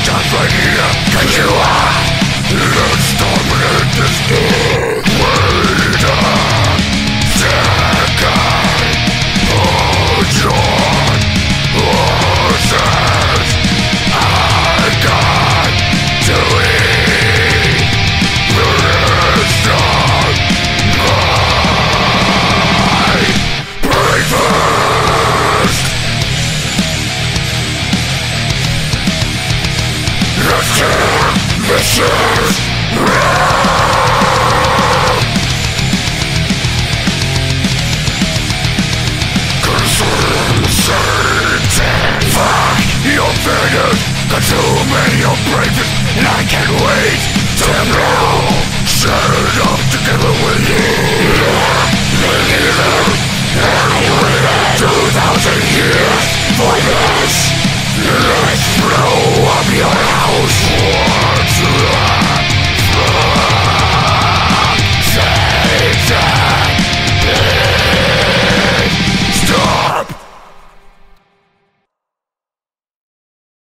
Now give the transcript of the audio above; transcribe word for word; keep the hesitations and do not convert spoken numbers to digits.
Just right here, cause you are. Let's dominate this earth. Wait a second. Hold your horses. I got to eat the rest of my breakfast. Let's kill vicious wrath. Consume Satan. Fuck your fingers. Consume your breakfast. And I can't wait to know.